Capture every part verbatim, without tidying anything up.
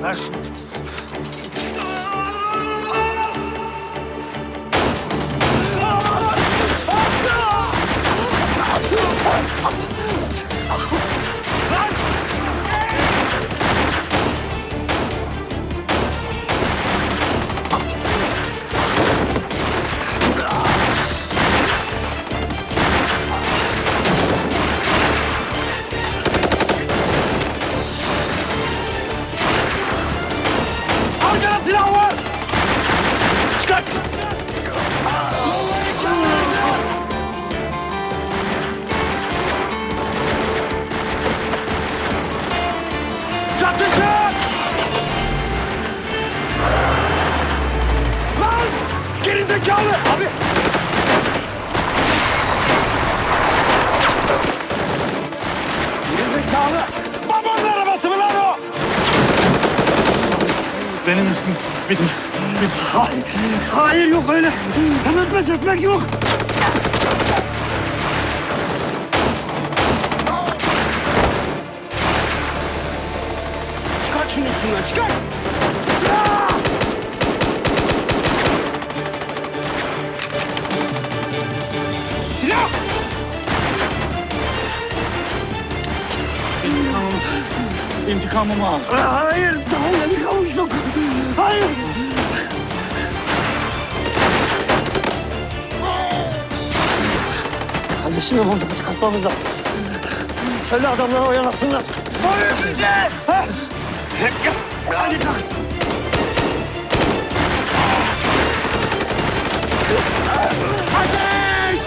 Ver. Arkada silah var! Çıkart! Çatışın! Lan! Gerizekalı! Abi! Gerizekalı! Babanın arabası mı lan o? Benim üstüm. Benim. Hayır, hayır yok öyle. Hemen pes etmek yok. Çıkart şunu üstünden, çıkart! Silah! İntikamımı, intikamımı al. Hayır, daha yeni kavuştuk. Hayır! Kardeşimi buradan çıkartmamız lazım. Söyle adamlara oyalasınlar. Hayır bize! Ha? Hadi kalk! Ateş!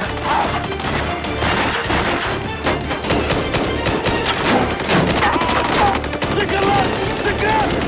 Sıkın lan! Sıkın!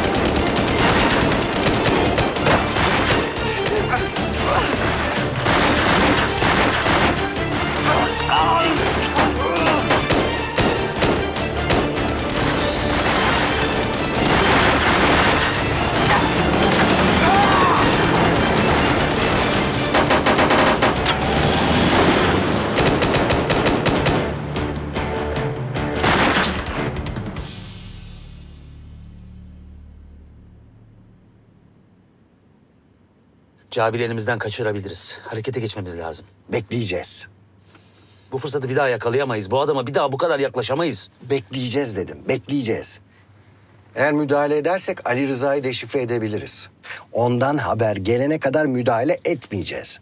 Cabir'i elimizden kaçırabiliriz. Harekete geçmemiz lazım. Bekleyeceğiz. Bu fırsatı bir daha yakalayamayız. Bu adama bir daha bu kadar yaklaşamayız. Bekleyeceğiz dedim. Bekleyeceğiz. Eğer müdahale edersek Ali Rıza'yı deşifre edebiliriz. Ondan haber gelene kadar müdahale etmeyeceğiz.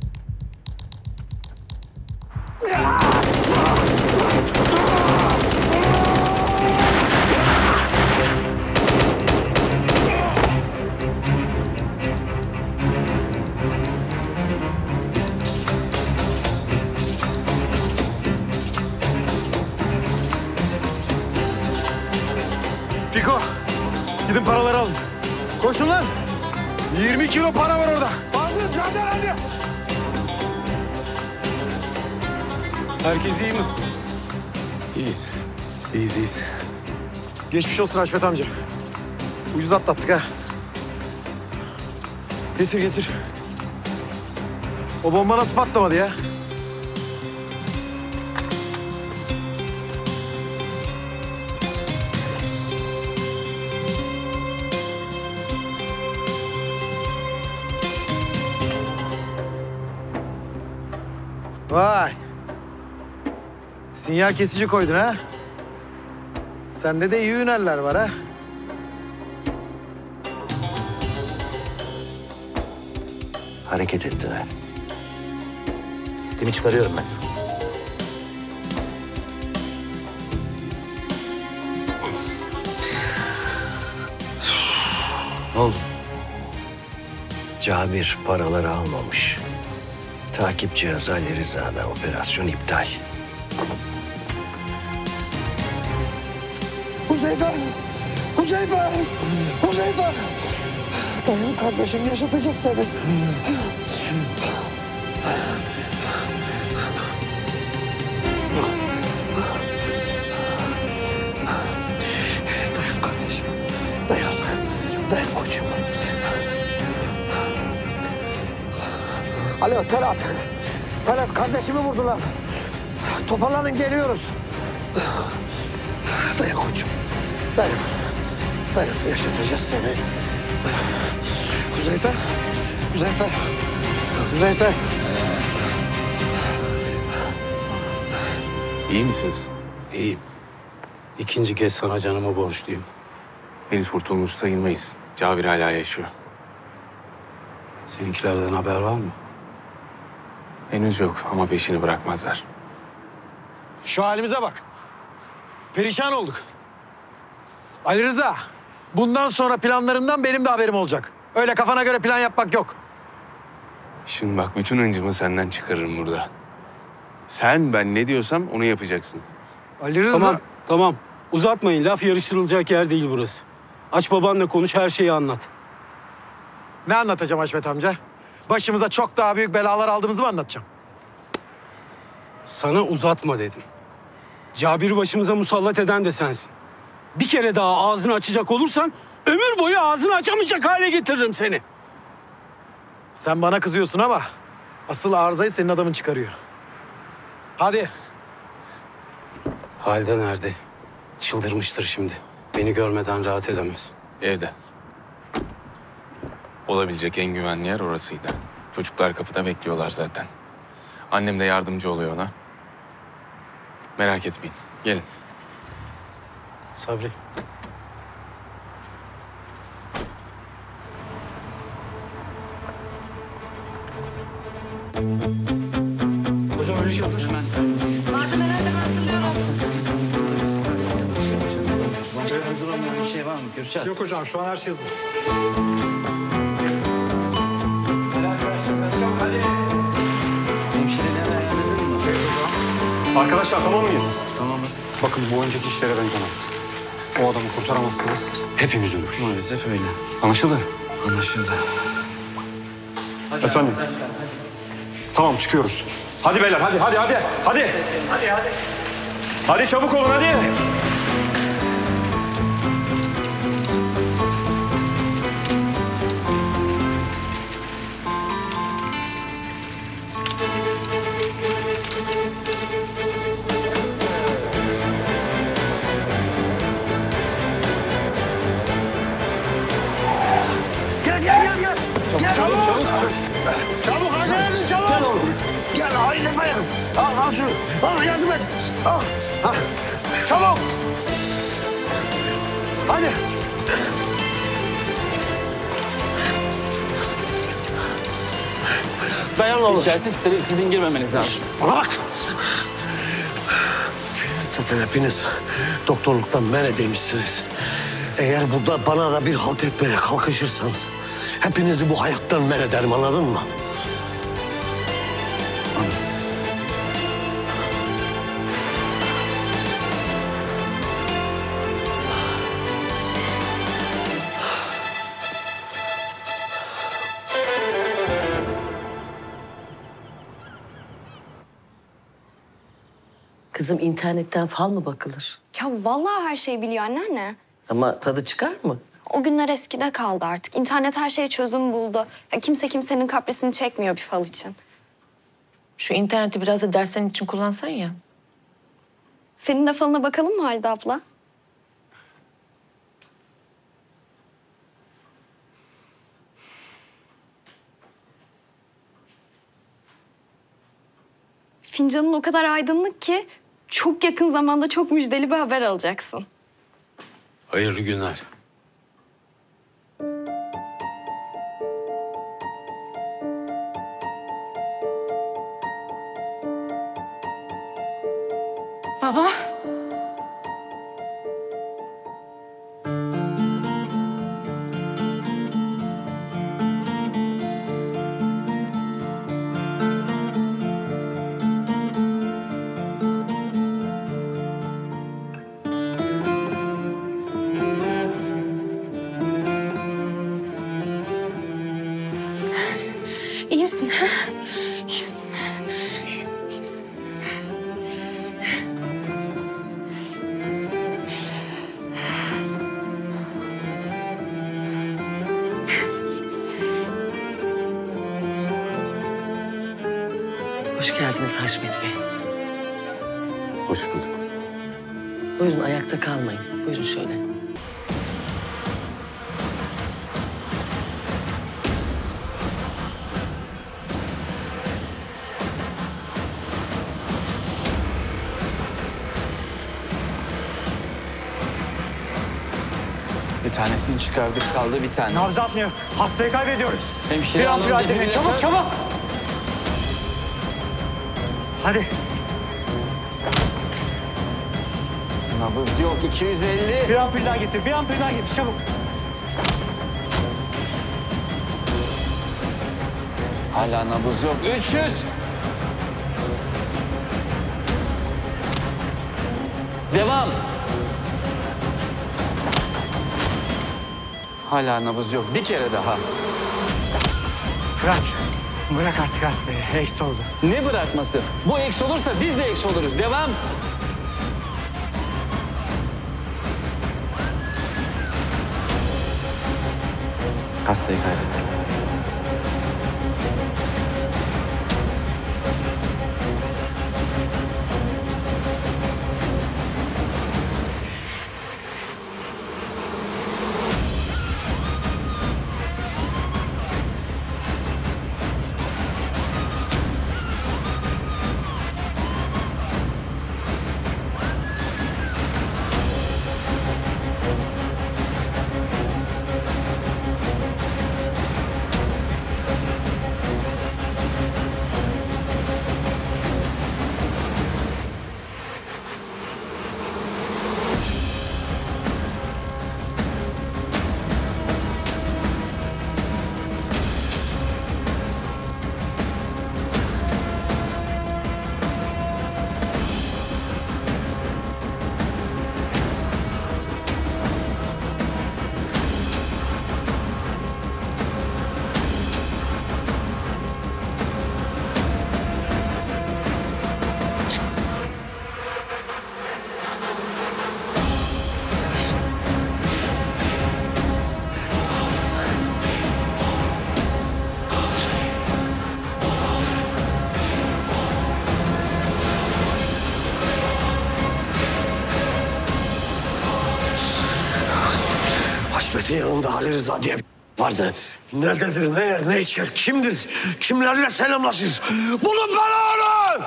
Fiko, gidin paraları alın. Koşun lan. yirmi kilo para var orada. Fazla çağırın hadi. Herkes iyi mi? İyiyiz. İyiyiz, iyiyiz. Geçmiş olsun Haşmet amca. Ucuz atlattık ha. Getir getir. O bomba nasıl patlamadı ya? Vay. Sinyal kesici koydun ha? Sende de iyi hünerler var ha? Hareket ettiler. Gittiğimi çıkarıyorum ben. Ne oldu? Cabir paraları almamış. Takip cihazı Ali Rıza'da. Operasyon iptal. Huzeyfe! Huzeyfe! Huzeyfe! Dayan kardeşim, yaşatacağız seni. Dayan kardeşim. Dayan. Dayan koçum. Alo Talat. Talat kardeşimi vurdular. Toparlanın geliyoruz. Dayan koçum. Dayan. Dayan, yaşatacağız seni. Huzeyfe, Huzeyfe, Huzeyfe. İyi misiniz? İyiyim. İkinci kez sana canımı borçluyum. Henüz kurtulmuş sayılmayız. Cabir hala yaşıyor. Seninkilerden haber var mı? Henüz yok ama peşini bırakmazlar. Şu halimize bak. Perişan olduk. Ali Rıza, bundan sonra planlarından benim de haberim olacak. Öyle kafana göre plan yapmak yok. Şimdi bak bütün hıncımı senden çıkarırım burada. Sen ben ne diyorsam onu yapacaksın. Ali Rıza... Tamam, tamam. Uzatmayın. Laf yarıştırılacak yer değil burası. Aç babanla konuş, her şeyi anlat. Ne anlatacağım Haşmet amca? Başımıza çok daha büyük belalar aldığımızı mı anlatacağım? Sana uzatma dedim. Cabir'i başımıza musallat eden de sensin. Bir kere daha ağzını açacak olursan ömür boyu ağzını açamayacak hale getiririm seni. Sen bana kızıyorsun ama asıl arızayı senin adamın çıkarıyor. Hadi. Halide nerede? Çıldırmıştır şimdi. Beni görmeden rahat edemez. Evde. Olabilecek en güvenli yer orasıydı. Çocuklar kapıda bekliyorlar zaten. Annem de yardımcı oluyor ona. Merak etmeyin. Gelin. Sabri. Hocam ölü hazır. Malzemeler de hazırlıyorum. Hazırlanmayan bir şey var mı Kürşat? Yok hocam şu an her şey hazır. Hemşireleri ayarladın mı? Arkadaşlar tamam mıyız? Tamamız. Bakın bu önceki işlere benzemez. O adamı kurtaramazsınız. Hepimiz ölürüz. Maalesef öyle. Anlaşıldı? Anlaşıldı. Efendim? Tamam çıkıyoruz. Hadi beyler hadi hadi hadi. Hadi. Hadi hadi. Hadi çabuk olun hadi. Gel, gel, gel, gel. Gel, çabuk, çabuk, çabuk. Çabuk, hadi, hadi, çabuk. Gel oğlum. Gel, haydi bayanım. Al, al şunu. Al, yardım et. Al. Ha. Çabuk. Hadi. Dayan oğlum. İçerisi steril, sizin girmemeniz lazım. Bana bak. Zaten hepiniz doktorluktan men edilmişsiniz. Eğer burada bana da bir halt etmeye kalkışırsanız hepinizi bu hayattan men ederim, anladın mı? Kızım internetten fal mı bakılır? Ya vallahi her şeyi biliyor anneanne. Ama tadı çıkar mı? O günler eskide kaldı artık. İnternet her şeye çözüm buldu. Ya kimse kimsenin kaprisini çekmiyor bir fal için. Şu interneti biraz da derslerin için kullansan ya. Senin de falına bakalım mı Halide abla? Fincanın o kadar aydınlık ki çok yakın zamanda çok müjdeli bir haber alacaksın. Hayırlı günler. Baba. İyi misin? Ha? İyi misin? İyi misin? Hoş geldiniz Haşmet Bey. Hoş bulduk. Buyurun ayakta kalmayın. Buyurun şöyle. tanesini çıkardık, kaldı bir tane. Nabzı atmıyor. Hastayı kaybediyoruz. Hemşire Bir hanım, ampul acele. defibrilatör. Çabuk çabuk. Hadi. Nabız yok, iki yüz elli. Bir ampul daha getir. Bir ampul daha getir. Çabuk. Hala nabız yok, üç yüz. Devam. Hala nabız yok, bir kere daha. Fırat. Bırak artık hastayı. Eksi oldu. Ne bırakması? Bu eks olursa biz de eks oluruz. Devam. Hastayı kaybettik. Haşmet'in yanında Ali Rıza diye bir vardı. Nerededir, ne yer, ne içer, kimdir, kimlerle selamlaşır? Bulun bana onu!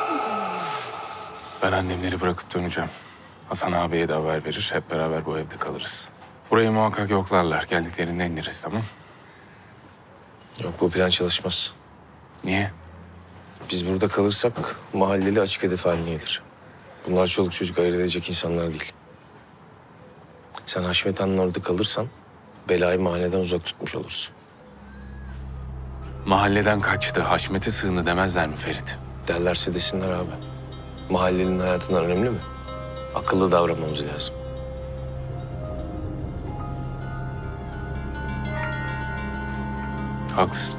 Ben annemleri bırakıp döneceğim. Hasan abiye de haber verir. Hep beraber bu evde kalırız. Burayı muhakkak yoklarlar. Geldiklerinde ineriz, tamam? Yok, bu plan çalışmaz. Niye? Biz burada kalırsak mahalleli açık hedef haline gelir. Bunlar çoluk çocuk ayırt edecek insanlar değil. Sen Haşmet Han'ın orada kalırsan belayı mahalleden uzak tutmuş olursun. Mahalleden kaçtı, Haşmet'e sığındı demezler mi Ferit? Derlerse desinler abi. Mahallenin hayatından önemli mi? Akıllı davranmamız lazım. Haklısın.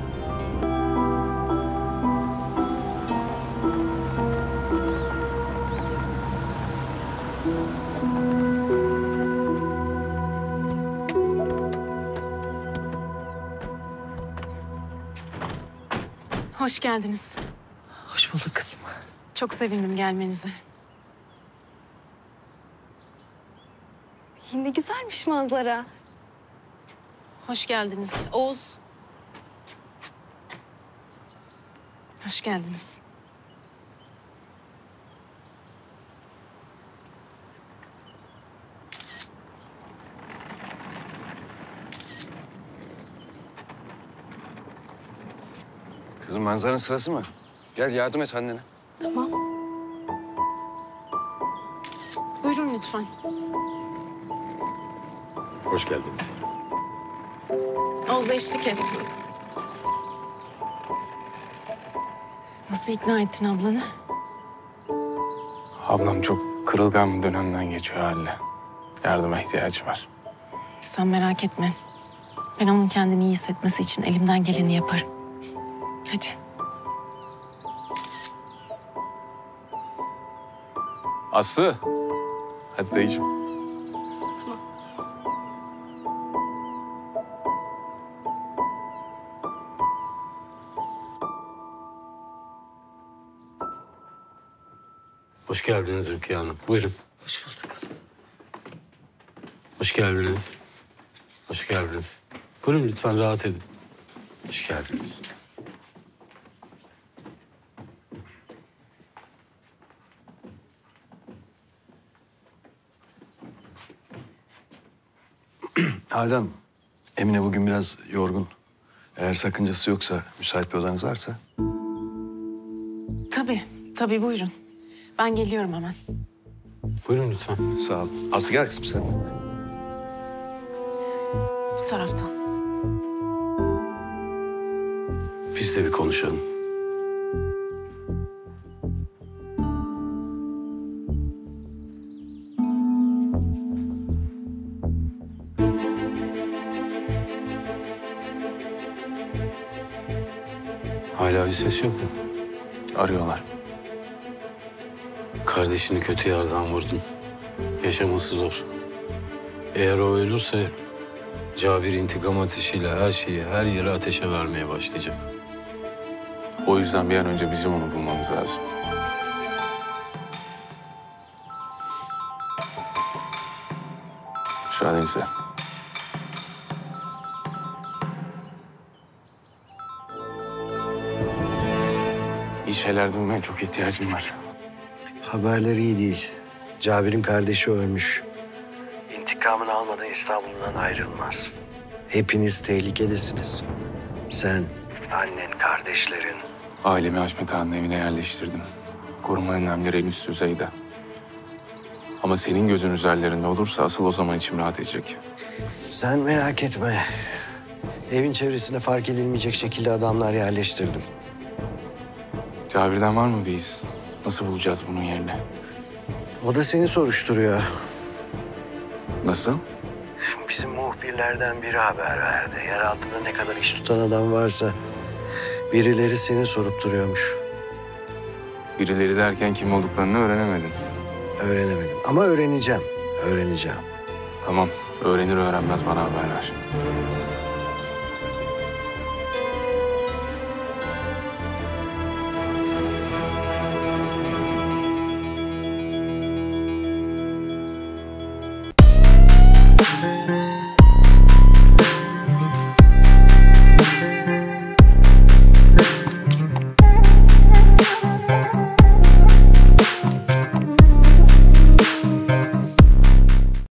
Hoş geldiniz. Hoş bulduk kızım. Çok sevindim gelmenize. Ne güzelmiş manzara. Hoş geldiniz. Oğuz. Hoş geldiniz. Kızım, manzaranın sırası mı? Gel yardım et annene. Tamam. Buyurun lütfen. Hoş geldiniz. Oğuz'a eşlik et. Nasıl ikna ettin ablanı? Ablam çok kırılgan bir dönemden geçiyor halle. Yardıma ihtiyacı var. Sen merak etme. Ben onun kendini iyi hissetmesi için elimden geleni yaparım. Hadi. Aslı. Hadi dayıcığım. Hoş geldiniz Rukiye Hanım. Buyurun. Hoş bulduk. Hoş geldiniz. Hoş geldiniz. Buyurun lütfen rahat edin. Hoş geldiniz. Halide Emine bugün biraz yorgun. Eğer sakıncası yoksa, müsait bir odanız varsa. Tabii, tabii buyurun. Ben geliyorum hemen. Buyurun lütfen. Sağ ol. Aslı gel kızım sen. Bu taraftan. Biz de bir konuşalım. Hala bir ses yok mu? Arıyorlar. Kardeşini kötü yerden vurdun. Yaşaması zor. Eğer o ölürse Cabir intikam ateşiyle her şeyi, her yeri ateşe vermeye başlayacak. O yüzden bir an önce bizim onu bulmamız lazım. Müsaadenizle. İyi şeyler duymaya çok ihtiyacım var. Haberler iyi değil. Cabir'in kardeşi ölmüş. İntikamını almadan İstanbul'dan ayrılmaz. Hepiniz tehlikedesiniz. Sen, annen, kardeşlerin. Ailemi Haşmet Ağa'nın evine yerleştirdim. Koruma önlemleri en üst düzeyde. Ama senin gözün üzerlerinde olursa asıl o zaman içim rahat edecek. Sen merak etme. Evin çevresinde fark edilmeyecek şekilde adamlar yerleştirdim. Cabir'den var mı bir iz? Nasıl bulacağız bunun yerini? O da seni soruşturuyor. Nasıl? Bizim muhbirlerden biri haber verdi. Yer altında ne kadar iş tutan adam varsa birileri seni sorup duruyormuş. Birileri derken kim olduklarını öğrenemedim. Öğrenemedim ama öğreneceğim. Öğreneceğim. Tamam, öğrenir öğrenmez bana haber ver.